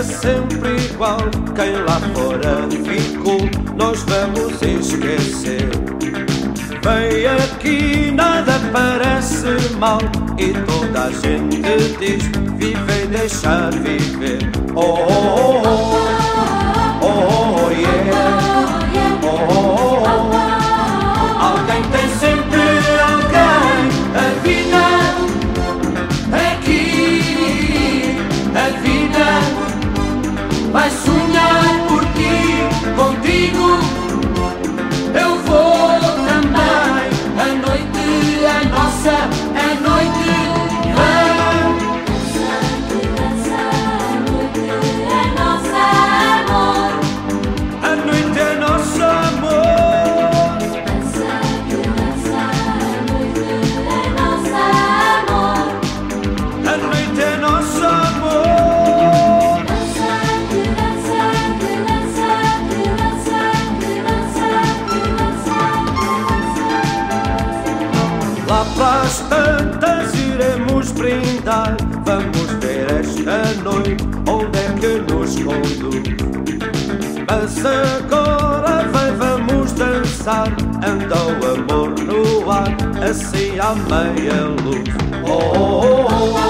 sempre igual. Quem lá fora ficou, nós vamos esquecer. Vem aqui, nada parece mal, e toda a gente diz: vive e deixar viver. Oh, oh, oh, oh, oh, yeah. Oh, oh, oh. Alguém tem sempre alguém. A vida aqui, a vida vai sonhar por ti, contigo eu vou também. A noite é nossa, a noite vem. A noite é nosso amor. A noite é nosso amor. Lá para as tantas iremos brindar. Vamos ver esta noite onde é que nos conduz. Mas agora vem, vamos dançar. Anda o amor no ar, assim à meia luz. Oh, oh, oh, oh.